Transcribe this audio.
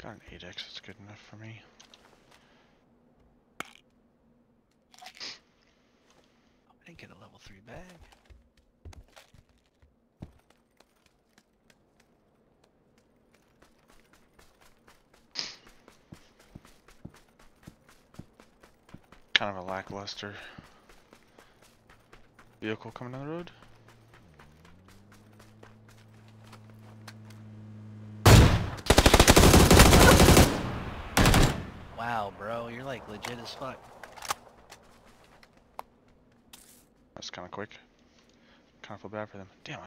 Got an 8x, that's good enough for me. I didn't get a level 3 bag. Kind of a lackluster vehicle coming down the road. Wow, bro, you're like legit as fuck. That's kind of quick. Kind of feel bad for them. Damn.